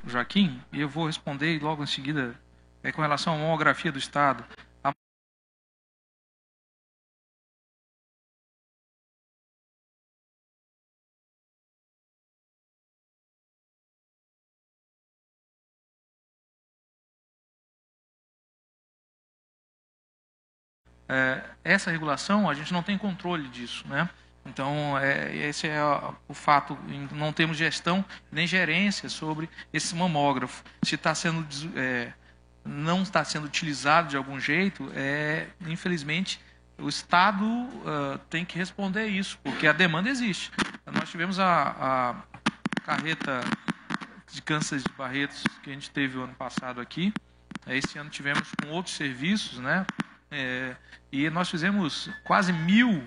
Joaquim, e eu vou responder logo em seguida com relação à mamografia do Estado. Essa regulação, a gente não tem controle disso, né? Então, esse é o fato, não temos gestão nem gerência sobre esse mamógrafo. Se está sendo, não está sendo utilizado de algum jeito, infelizmente, o Estado tem que responder isso, porque a demanda existe. Nós tivemos a carreta de câncer de Barretos que a gente teve o ano passado aqui. Esse ano tivemos com outros serviços, né? E nós fizemos quase mil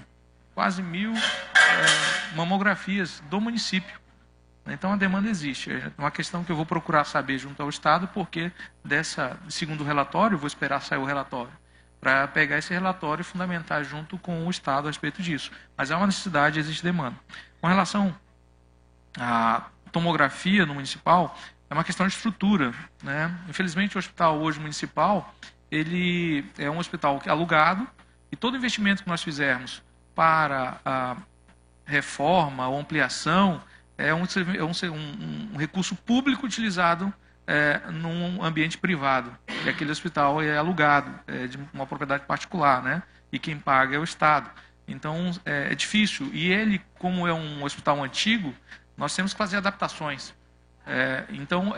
mamografias do município. Então a demanda existe. É uma questão que eu vou procurar saber junto ao Estado, porque segundo o relatório, eu vou esperar sair o relatório, para pegar esse relatório e fundamentar junto com o Estado a respeito disso. Mas é uma necessidade, existe demanda. Com relação à tomografia no municipal, é uma questão de estrutura, né? Infelizmente o hospital hoje municipal, ele é um hospital alugado, e todo investimento que nós fizermos para a reforma ou ampliação é um recurso público utilizado num ambiente privado. E aquele hospital é alugado, é de uma propriedade particular, né? E quem paga é o Estado. Então é difícil. E ele, como é um hospital antigo, nós temos que fazer adaptações. Então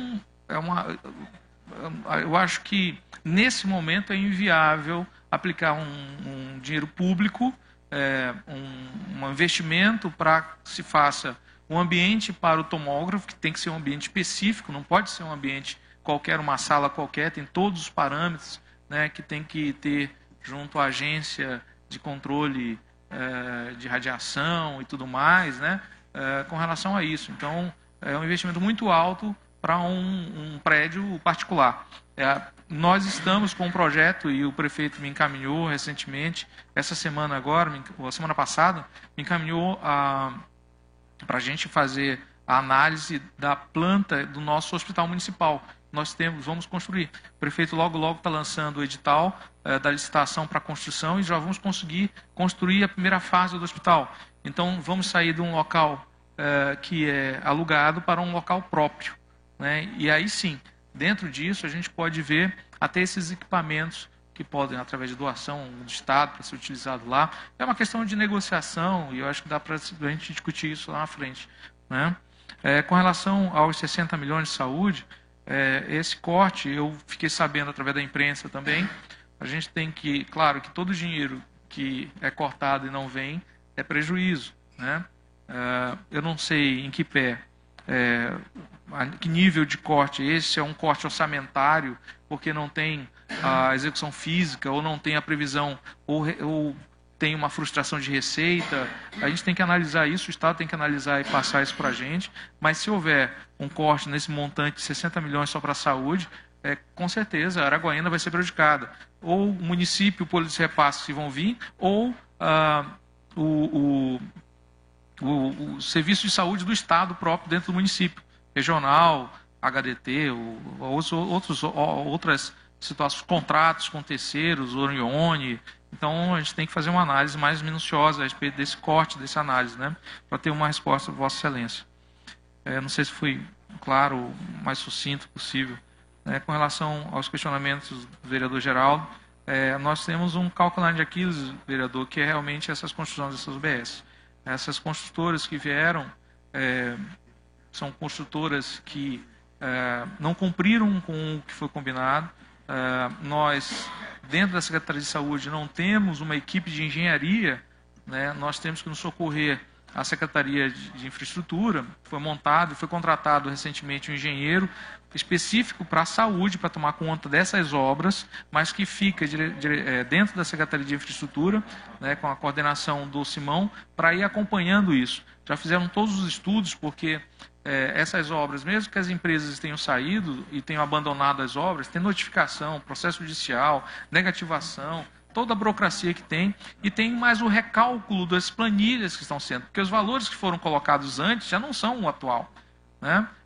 eu acho que nesse momento é inviável aplicar um dinheiro público, um investimento para que se faça um ambiente para o tomógrafo, que tem que ser um ambiente específico, não pode ser um ambiente qualquer, uma sala qualquer, tem todos os parâmetros, né, que tem que ter junto à agência de controle de radiação e tudo mais, né, com relação a isso. Então, é um investimento muito alto para um prédio particular. Nós estamos com um projeto, e o prefeito me encaminhou recentemente, essa semana agora, ou a semana passada, me encaminhou para a gente fazer a análise da planta do nosso hospital municipal. Vamos construir. O prefeito logo está lançando o edital da licitação para a construção e já vamos conseguir construir a primeira fase do hospital. Então, vamos sair de um local que é alugado para um local próprio, né? E aí sim, dentro disso, a gente pode ver até esses equipamentos que podem, através de doação do Estado, para ser utilizado lá. É uma questão de negociação e eu acho que dá para a gente discutir isso lá na frente, né? Com relação aos 60 milhões de saúde, esse corte, eu fiquei sabendo através da imprensa também, a gente tem que, claro, que todo o dinheiro que é cortado e não vem é prejuízo, né? Eu não sei em que pé, que nível de corte esse é um corte orçamentário, porque não tem a execução física, ou não tem a previsão, ou tem uma frustração de receita. A gente tem que analisar isso, o Estado tem que analisar e passar isso para a gente, mas se houver um corte nesse montante de 60 milhões só para a saúde, com certeza a Araguaína vai ser prejudicada. Ou o município, por esses repasses que vão vir, ou o serviço de saúde do Estado próprio dentro do município, regional, HDT, outras situações, contratos com terceiros, Orione. Então, a gente tem que fazer uma análise mais minuciosa a respeito desse corte, dessa análise, né, para ter uma resposta, Vossa Excelência. Não sei se fui claro, o mais sucinto possível. Com relação aos questionamentos do vereador Geraldo, nós temos um calcanhar de Aquiles, vereador, que é realmente essas construções dessas UBS. Essas construtoras que vieram são construtoras que não cumpriram com o que foi combinado. Nós, dentro da Secretaria de Saúde, não temos uma equipe de engenharia, né? Nós temos que nos socorrer à Secretaria de Infraestrutura. Foi montado, foi contratado recentemente um engenheiro específico para a saúde, para tomar conta dessas obras, mas que fica dentro da Secretaria de Infraestrutura, né, com a coordenação do Simão, para ir acompanhando isso. Já fizeram todos os estudos, porque essas obras, mesmo que as empresas tenham saído e tenham abandonado as obras, tem notificação, processo judicial, negativação, toda a burocracia que tem, e tem mais o recálculo das planilhas que estão sendo, porque os valores que foram colocados antes já não são o atual, né?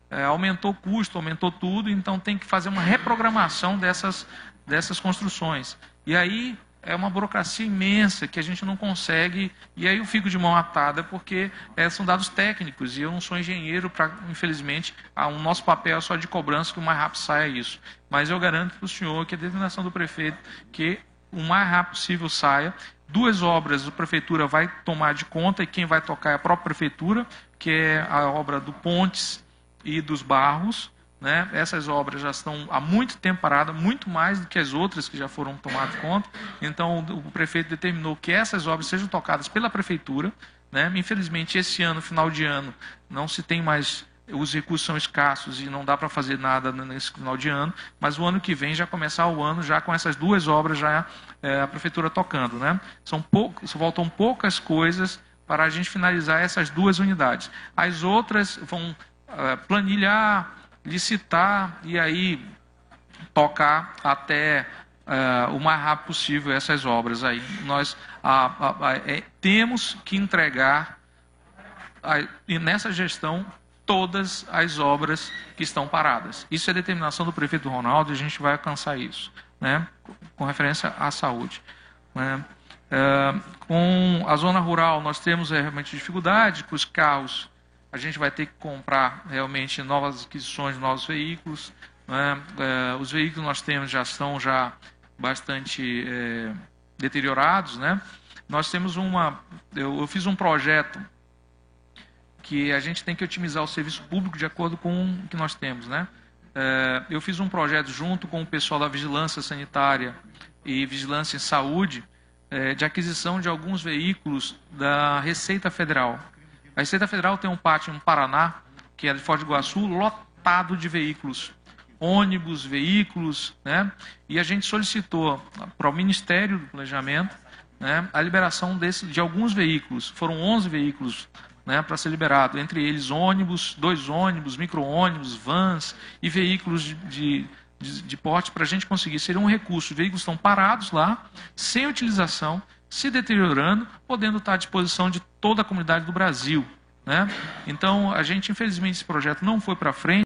aumentou o custo, aumentou tudo, então tem que fazer uma reprogramação dessas construções. E aí é uma burocracia imensa que a gente não consegue, e aí eu fico de mão atada, porque são dados técnicos, e eu não sou engenheiro para, infelizmente, o nosso papel é só de cobrança, que o mais rápido saia isso. Mas eu garanto para o senhor que a determinação do prefeito, que o mais rápido possível saia. 2 obras a prefeitura vai tomar de conta, e quem vai tocar é a própria prefeitura, que é a obra do Pontes e dos Barros, né? Essas obras já estão há muito tempo paradas, muito mais do que as outras que já foram tomadas conta. Então, o prefeito determinou que essas obras sejam tocadas pela prefeitura, né? Infelizmente, esse ano, final de ano, não se tem mais, os recursos são escassos e não dá para fazer nada nesse final de ano, mas o ano que vem já começar o ano já com essas 2 obras já a prefeitura tocando, né? Faltam poucas coisas para a gente finalizar essas 2 unidades. As outras vão planilhar, licitar e aí tocar até o mais rápido possível essas obras. Aí nós temos que entregar nessa gestão todas as obras que estão paradas. Isso é determinação do prefeito Ronaldo e a gente vai alcançar isso, né? Com referência à saúde, né? Com a zona rural nós temos realmente dificuldade com os carros. A gente vai ter que comprar realmente novas aquisições de novos veículos, né? Os veículos que nós temos já estão bastante deteriorados, né? Nós temos eu fiz um projeto que a gente tem que otimizar o serviço público de acordo com o que nós temos, né? Eu fiz um projeto junto com o pessoal da Vigilância Sanitária e Vigilância em Saúde, de aquisição de alguns veículos da Receita Federal. A Receita Federal tem um pátio no Paraná, que é de Foz do Iguaçu, lotado de veículos, ônibus, veículos, né? E a gente solicitou para o Ministério do Planejamento, né, a liberação de alguns veículos. Foram 11 veículos, né, para ser liberado, entre eles ônibus, 2 ônibus, micro-ônibus, vans e veículos de porte para a gente conseguir. Seria um recurso. Os veículos estão parados lá, sem utilização, se deteriorando, podendo estar à disposição de toda a comunidade do Brasil, né? Então, a gente, infelizmente, esse projeto não foi para frente.